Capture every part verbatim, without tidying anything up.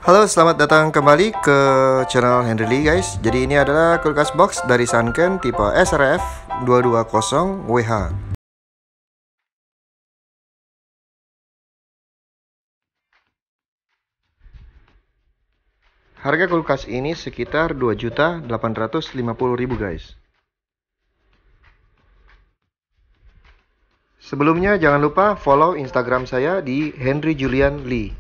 Halo, selamat datang kembali ke channel Henry Lee guys. Jadi ini adalah kulkas box dari Sanken tipe S R F dua dua nol W H. Harga kulkas ini sekitar dua juta delapan ratus lima puluh ribu guys. Sebelumnya jangan lupa follow Instagram saya di Henry Julian Lee.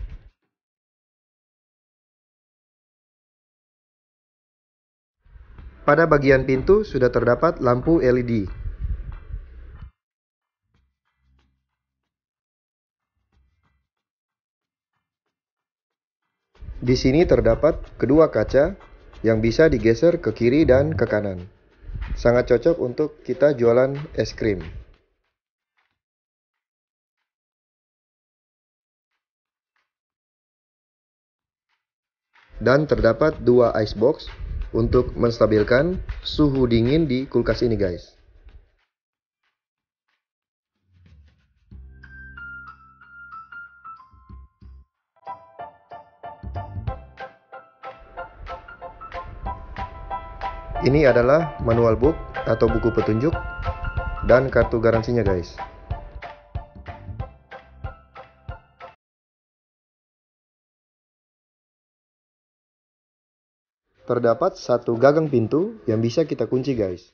Pada bagian pintu sudah terdapat lampu L E D. Di sini terdapat kedua kaca yang bisa digeser ke kiri dan ke kanan. Sangat cocok untuk kita jualan es krim. Dan terdapat dua icebox untuk menstabilkan suhu dingin di kulkas ini guys. Ini adalah manual book atau buku petunjuk dan kartu garansinya guys. Terdapat satu gagang pintu yang bisa kita kunci guys.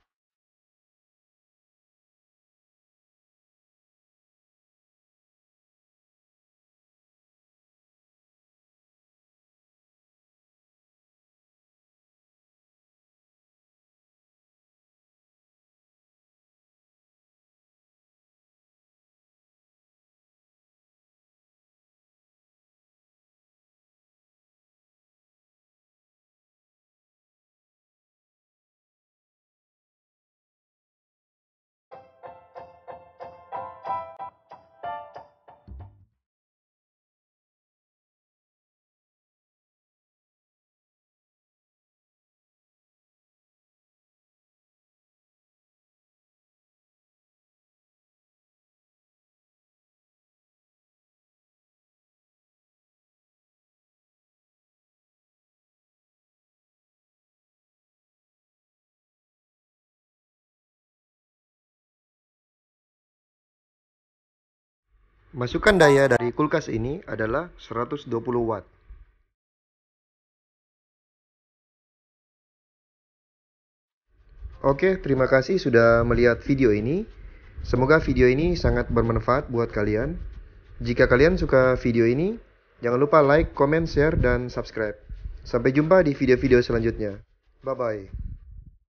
Masukan daya dari kulkas ini adalah seratus dua puluh watt. Oke, terima kasih sudah melihat video ini. Semoga video ini sangat bermanfaat buat kalian. Jika kalian suka video ini, jangan lupa like, comment, share, dan subscribe. Sampai jumpa di video-video selanjutnya. Bye-bye.